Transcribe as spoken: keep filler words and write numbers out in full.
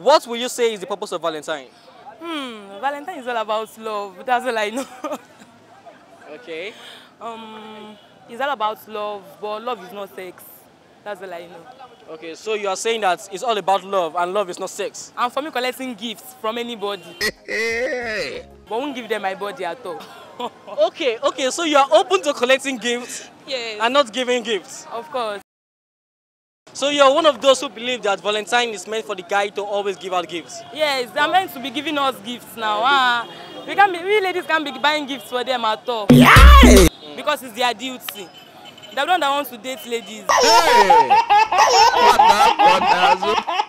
what will you say is the purpose of Valentine? Hmm, Valentine is all about love. That's all I know. Okay. um, it's all about love, but love is not sex. That's all I know. Okay, so you are saying that it's all about love and love is not sex. And for me, collecting gifts from anybody, but won't give them my body at all. Okay, okay, so you are open to collecting gifts Yes, and not giving gifts. of course. So you are one of those who believe that Valentine is meant for the guy to always give out gifts. Yes, they're meant to be giving us gifts now. Ah, we can be, we ladies can't be buying gifts for them at all. Yeah. Because it's their duty. They're the one that wants to date ladies. Hey. What the, what the,